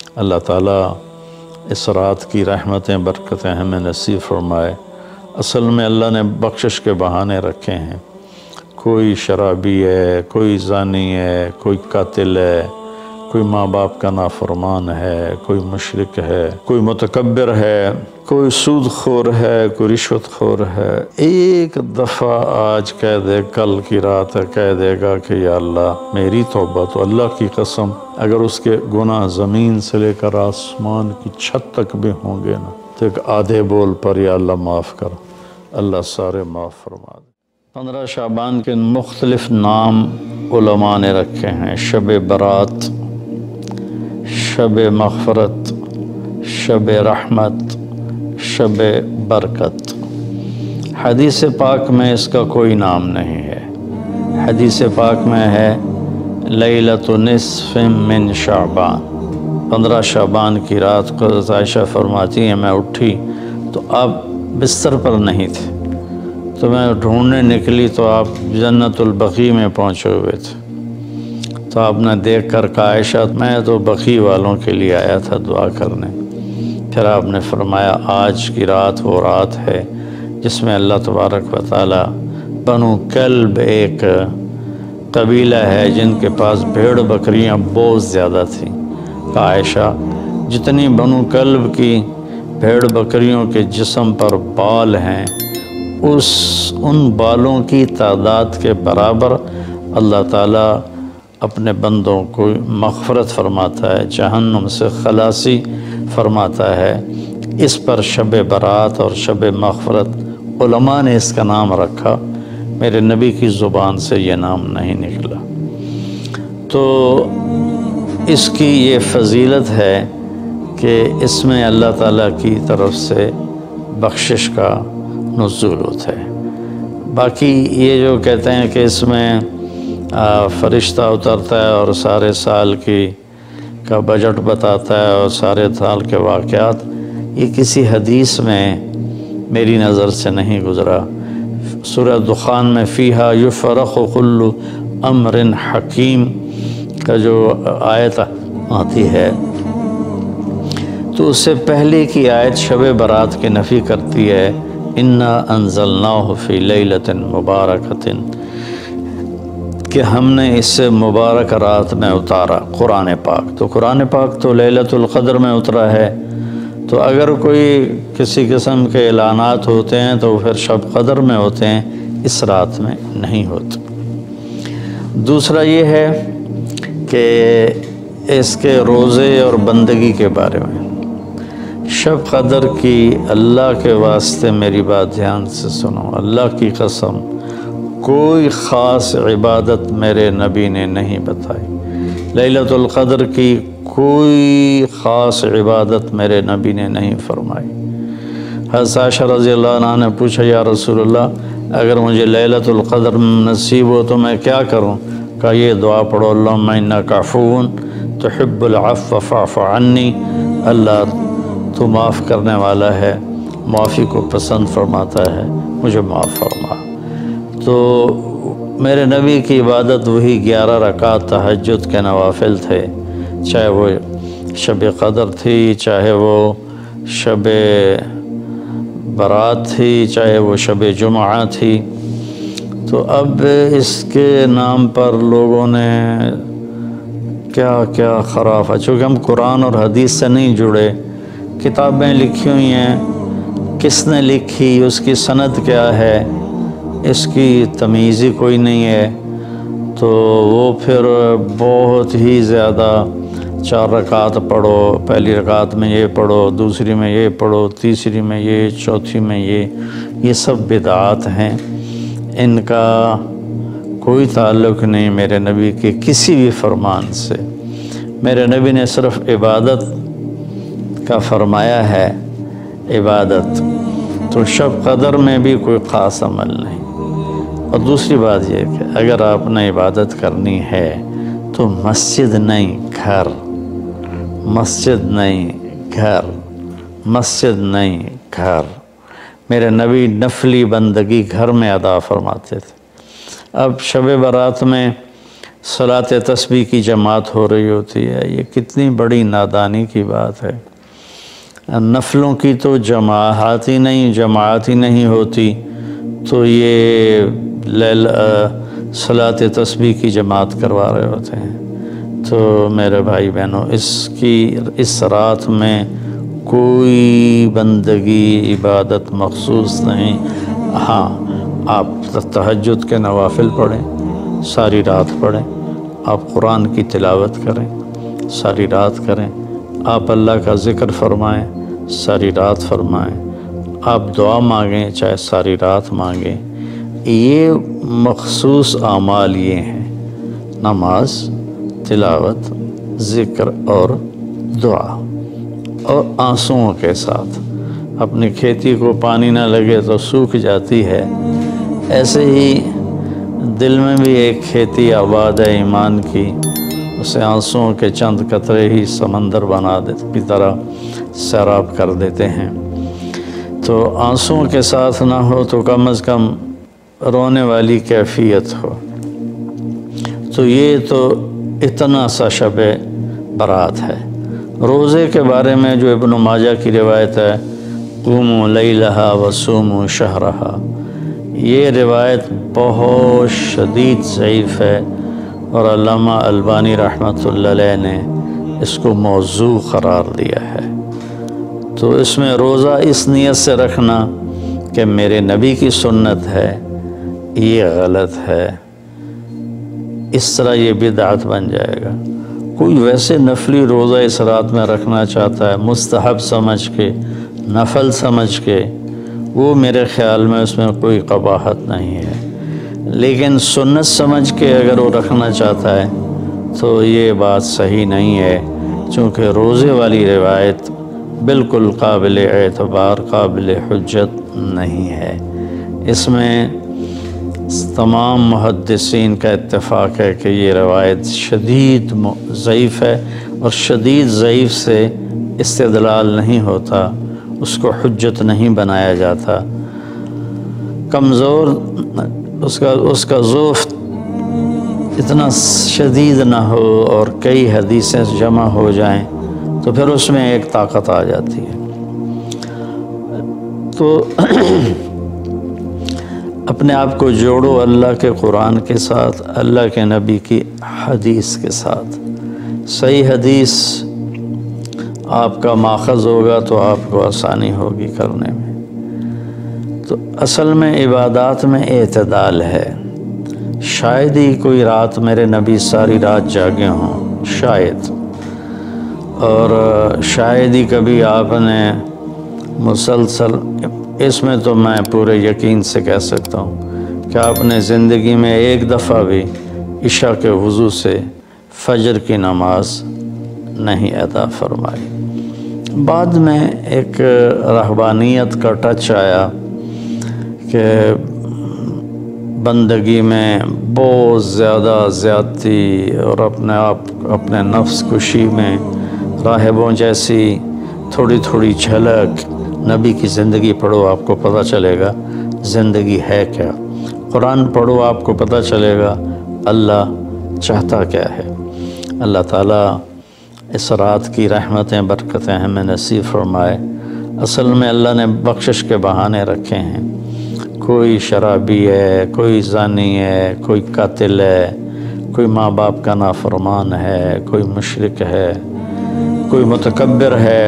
اللہ تعالیٰ اس رات کی رحمتیں برکتیں ہمیں نصیب فرمائے۔ اصل میں اللہ نے بخشش کے بہانے رکھے ہیں، کوئی شرابی ہے، کوئی زانی ہے، کوئی قاتل ہے، کوئی ماں باپ کا نافرمان ہے، کوئی مشرک ہے، کوئی متکبر ہے، کوئی سود خور ہے، کوئی رشوت خور ہے۔ ایک دفعہ آج کہہ دے، کل کی رات ہے کہہ دے گا کہ یا اللہ میری توبہ، تو اللہ کی قسم اگر اس کے گناہ زمین سے لے کر آسمان کی چھت تک بھی ہوں گے نا، تو ایک آدھے بول پر یا اللہ معاف کر، اللہ سارے معاف فرما دے۔ 15 شعبان کے مختلف نام علماء نے رکھے ہیں: شب برات، شب مغفرت، شب رحمت، شب برکت۔ حدیث پاک میں اس کا کوئی نام نہیں ہے۔ حدیث پاک میں ہے لیلۃ نصف من شعبان، 15 شعبان کی رات کو حضرت عائشہ فرماتی ہیں میں اٹھی تو آپ بستر پر نہیں تھے، تو میں ڈھونڈنے نکلی تو آپ جنت البقیع میں پہنچے ہوئے تھے، تو آپ نے دیکھ کر کہا عائشہ میں تو بقیع والوں کے لیے آیا تھا دعا کرنے۔ پھر آپ نے فرمایا آج کی رات وہ رات ہے جس میں اللہ تبارک و تعالی بنو کلب ایک قبیلہ ہے جن کے پاس بھیڑ بکریاں بہت زیادہ تھیں، کہا عائشہ جتنی بنو کلب کی بھیڑ بکریوں کے جسم پر بال ہیں ان بالوں کی تعداد کے برابر اللہ تعالیٰ اپنے بندوں کو مغفرت فرماتا ہے، جہنم سے خلاصی فرماتا ہے۔ اس پر شب برات اور شب مغفرت علماء نے اس کا نام رکھا، میرے نبی کی زبان سے یہ نام نہیں نکلا۔ تو اس کی یہ فضیلت ہے کہ اس میں اللہ تعالیٰ کی طرف سے بخشش کا نزول ہوتا ہے۔ باقی یہ جو کہتے ہیں کہ اس میں فرشتہ اترتا ہے اور سارے سال کا بجٹ بتاتا ہے اور سارے سال کے واقعات، یہ کسی حدیث میں میری نظر سے نہیں گزرا۔ سورہ دخان میں فیہا یفرق کل امر حکیم کا جو آیت آتی ہے تو اس سے پہلے کی آیت شب برات کی نفی کرتی ہے، انا انزلناہ فی لیلۃ مبارکۃ، کہ ہم نے اس سے مبارک رات میں اتارا قرآن پاک۔ تو قرآن پاک تو لیلۃ القدر میں اترا ہے، تو اگر کوئی کسی قسم کے اعلانات ہوتے ہیں تو پھر شب قدر میں ہوتے ہیں، اس رات میں نہیں ہوتے۔ دوسرا یہ ہے کہ اس کے روزے اور بندگی کے بارے میں، شب قدر کی اللہ کے واسطے میری بات دھیان سے سنو، اللہ کی قسم کوئی خاص عبادت میرے نبی نے نہیں بتائی، لیلۃ القدر کی کوئی خاص عبادت میرے نبی نے نہیں فرمائی۔ حضرت عائشہ رضی اللہ عنہ نے پوچھا یا رسول اللہ اگر مجھے لیلۃ القدر نصیب ہو تو میں کیا کروں؟ کہا یہ دعا پڑھو، اللہم انک عفو تحب العفو فاعف عنی، اللہ تو معاف کرنے والا ہے، معافی کو پسند فرماتا ہے، مجھے معاف فرما۔ تو میرے نبی کی عبادت وہی 11 رکعت تہجد کے نوافل تھے، چاہے وہ شب قدر تھی، چاہے وہ شب برات تھی، چاہے وہ شب جمعہ تھی۔ تو اب اس کے نام پر لوگوں نے کیا کیا خرافہ، چونکہ ہم قرآن اور حدیث سے نہیں جڑے، کتابیں لکھی ہوئی ہیں، کس نے لکھی، اس کی سند کیا ہے، اس کی تمیز ہی کوئی نہیں ہے، تو وہ پھر بہت ہی زیادہ 4 رکعت پڑھو، پہلی رکعت میں یہ پڑھو، دوسری میں یہ پڑھو، تیسری میں یہ، چوتھی میں یہ سب بدعات ہیں، ان کا کوئی تعلق نہیں میرے نبی کے کسی بھی فرمان سے۔ میرے نبی نے صرف عبادت کا فرمایا ہے، عبادت، تو شب قدر میں بھی کوئی خاص عمل نہیں۔ اور دوسری بات یہ کہ اگر آپ نے عبادت کرنی ہے تو مسجد نہیں گھر، مسجد نہیں گھر، مسجد نہیں گھر۔ میرے نبی نفلی بندگی گھر میں ادا فرماتے تھے۔ اب شب برات میں صلاۃ تسبیح کی جماعت ہو رہی ہوتی ہے، یہ کتنی بڑی نادانی کی بات ہے۔ نفلوں کی تو جماعت ہی نہیں ہوتی، تو یہ صلاۃ تسبیح کی جماعت کروا رہے ہوتے ہیں۔ تو میرے بھائی بہنوں، اس رات میں کوئی بندگی عبادت مخصوص نہیں۔ ہاں، آپ تہجد کے نوافل پڑھیں، ساری رات پڑھیں، آپ قرآن کی تلاوت کریں، ساری رات کریں، آپ اللہ کا ذکر فرمائیں، ساری رات فرمائیں، آپ دعا مانگیں، چاہے ساری رات مانگیں۔ یہ مخصوص اعمال یہ ہیں: نماز، تلاوت، ذکر اور دعا، اور آنسوؤں کے ساتھ۔ اپنی کھیتی کو پانی نہ لگے تو سوکھ جاتی ہے، ایسے ہی دل میں بھی ایک کھیتی آباد ہے ایمان کی، اسے آنسوؤں کے چند قطرے ہی سمندر کی طرح سیراب کر دیتے ہیں۔ تو آنسوؤں کے ساتھ نہ ہو تو کم از کم رونے والی کیفیت ہو۔ تو یہ تو اتنا سا شب برات ہے۔ روزے کے بارے میں جو ابن ماجہ کی روایت ہے، قوموا لیلہا وصوموا شہرہا، یہ روایت بہت شدید ضعیف ہے، اور علامہ البانی رحمۃ اللہ علیہ نے اس کو موضوع قرار دیا ہے۔ تو اس میں روزہ اس نیت سے رکھنا کہ میرے نبی کی سنت ہے، یہ غلط ہے، اس طرح یہ بدعت بن جائے گا۔ کوئی ویسے نفلی روزہ اس رات میں رکھنا چاہتا ہے مستحب سمجھ کے، نفل سمجھ کے، وہ میرے خیال میں اس میں کوئی قباحت نہیں ہے، لیکن سنت سمجھ کے اگر وہ رکھنا چاہتا ہے تو یہ بات صحیح نہیں ہے، چونکہ روزے والی روایت بالکل قابل اعتبار، قابل حجت نہیں ہے۔ اس میں تمام محدثین کا اتفاق ہے کہ یہ روایت شدید ضعیف ہے، اور شدید ضعیف سے استدلال نہیں ہوتا، اس کو حجت نہیں بنایا جاتا۔ کمزور اس کا ضعف اتنا شدید نہ ہو اور کئی حدیثیں جمع ہو جائیں تو پھر اس میں ایک طاقت آ جاتی ہے۔ تو اپنے آپ کو جوڑو اللہ کے قرآن کے ساتھ، اللہ کے نبی کی حدیث کے ساتھ۔ صحیح حدیث آپ کا ماخذ ہوگا تو آپ کو آسانی ہوگی کرنے میں۔ تو اصل میں عبادات میں اعتدال ہے۔ شاید ہی کوئی رات میرے نبی ساری رات جاگے ہوں، شاید، اور شاید ہی کبھی آپ نے مسلسل، اس میں تو میں پورے یقین سے کہہ سکتا ہوں کہ آپ نے زندگی میں ایک دفعہ بھی عشاء کے وضو سے فجر کی نماز نہیں ادا فرمائی۔ بعد میں ایک رہبانیت کا ٹچ آیا کہ بندگی میں بہت زیادہ زیادتی اور اپنے نفس کشی میں راہبوں جیسی تھوڑی تھوڑی جھلک۔ نبی کی زندگی پڑھو، آپ کو پتہ چلے گا زندگی ہے کیا۔ قرآن پڑھو، آپ کو پتہ چلے گا اللہ چاہتا کیا ہے۔ اللہ تعالیٰ اس رات کی رحمتیں برکتیں ہمیں نصیب فرمائے۔ اصل میں اللہ نے بخشش کے بہانے رکھے ہیں۔ کوئی شرابی ہے، کوئی زانی ہے، کوئی قاتل ہے، کوئی ماں باپ کا نافرمان ہے، کوئی مشرک ہے، کوئی متکبر ہے،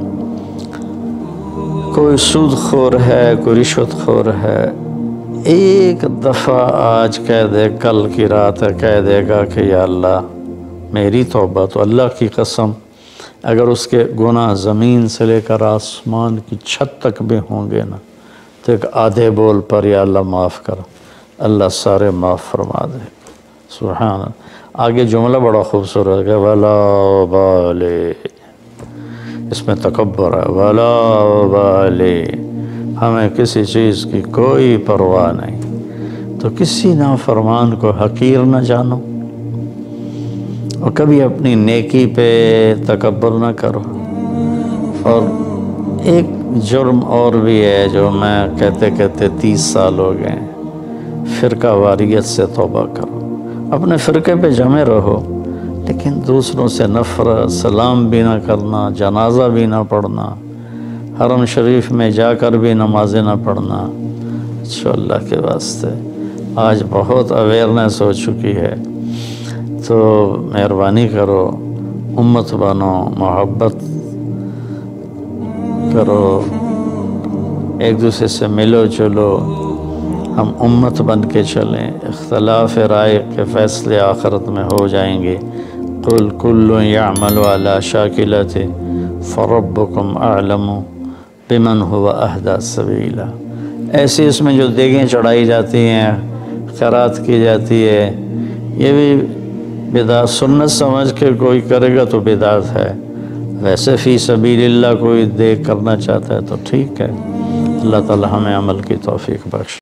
کوئی سود خور ہے، کوئی رشوت خور ہے۔ ایک دفعہ آج کہہ دے، کل کی رات ہے کہہ دے گا کہ یا اللہ میری توبہ، تو اللہ کی قسم اگر اس کے گناہ زمین سے لے کر آسمان کی چھت تک بھی ہوں گے نا، تو ایک آدھے بول پر یا اللہ معاف کر، اللہ سارے معاف فرما دے۔ سبحان اللہ۔ آگے جملہ بڑا خوبصورت ہے، وَلَا وَبَالِ، اس میں تکبر ہے، وَلَا وَبَالِ، ہمیں کسی چیز کی کوئی پرواہ نہیں۔ تو کسی نافرمان کو حقیر نہ جانو، اور کبھی اپنی نیکی پہ تکبر نہ کرو۔ اور ایک جرم اور بھی ہے جو میں کہتے 30 سال ہو گئے، فرقہ واریت سے توبہ کرو۔ اپنے فرقے پہ جمے رہو، لیکن دوسروں سے نفرت، سلام بھی نہ کرنا، جنازہ بھی نہ پڑھنا، حرم شریف میں جا کر بھی نمازیں نہ پڑھنا۔ اللہ کے واسطے آج بہت اویئرنیس ہو چکی ہے، تو مہربانی کرو، امت بنو، محبت کرو، ایک دوسرے سے ملو جلو، ہم امت بن کے چلیں، اختلاف رائے کے فیصلے آخرت میں ہو جائیں گے۔ قل کل یعمل علی شاکلتہ فربکم اعلم بمن هو اہدی سبیلا۔ ایسی اس میں جو دیگیں چڑھائی جاتی ہیں، خیرات کی جاتی ہے، یہ بھی بدعت، سنت سمجھ کے کوئی کرے گا تو بدعت ہے، ویسے فی سبیل اللہ کوئی دیکھ کرنا چاہتا ہے تو ٹھیک ہے۔ اللہ تعالی ہمیں عمل کی توفیق بخشے۔